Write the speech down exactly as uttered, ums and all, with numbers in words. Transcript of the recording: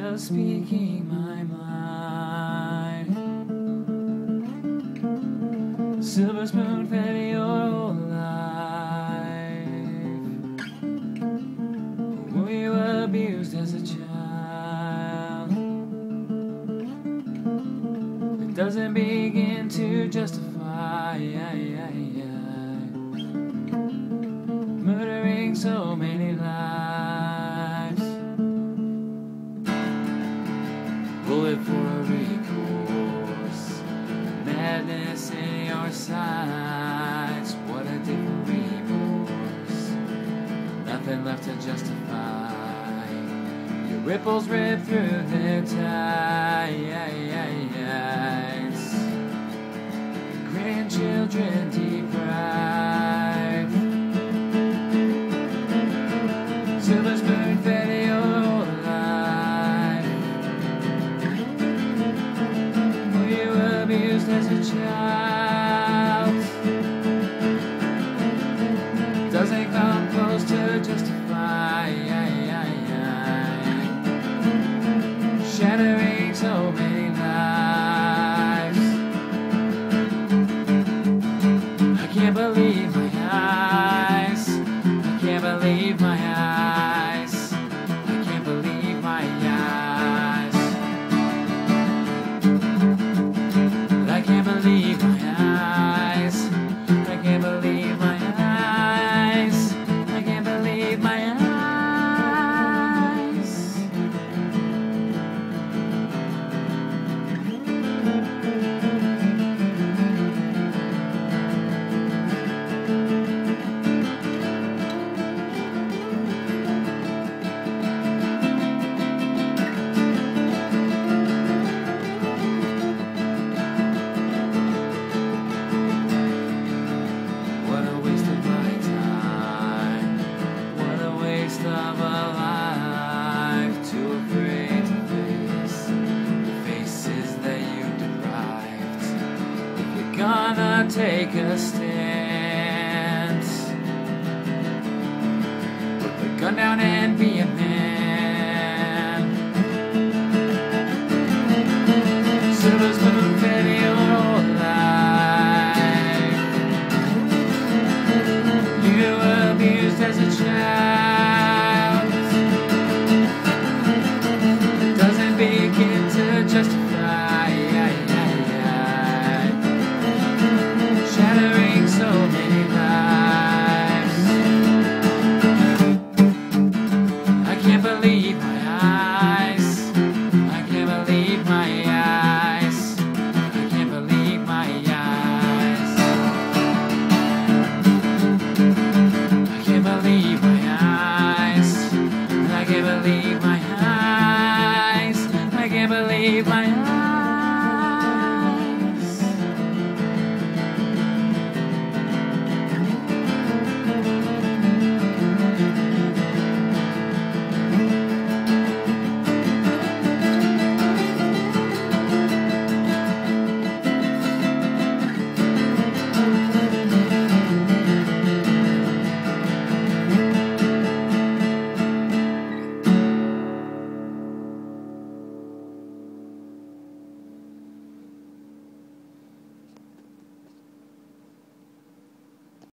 just speaking my mind. Silver spoon fed your whole life. Were you abused as a child? It doesn't begin to justify murdering so many lives. Bullet for a recourse, madness in your sights. What a different remorse, nothing left to justify. Your ripples rip through the tides. Grandchildren deprived. Silver spoon fed your whole life. Were you abused as a child? Doesn't come close to justify shattering so many lives. I can't believe my eyes. I can't believe my eyes. I can't believe my eyes. I can't believe my eyes. I can't believe my eyes. I can't believe my eyes. Of a life too afraid to face the faces that you deprived. If you're gonna take a stand, put the gun down and be a man. Silver spoon fed your whole life. You were abused as a child. Begin to justify shattering so many lives. I can't believe my eyes. I can't believe my eyes. I can't believe my eyes. I can't believe my eyes. I can't believe my eyes. I can't believe my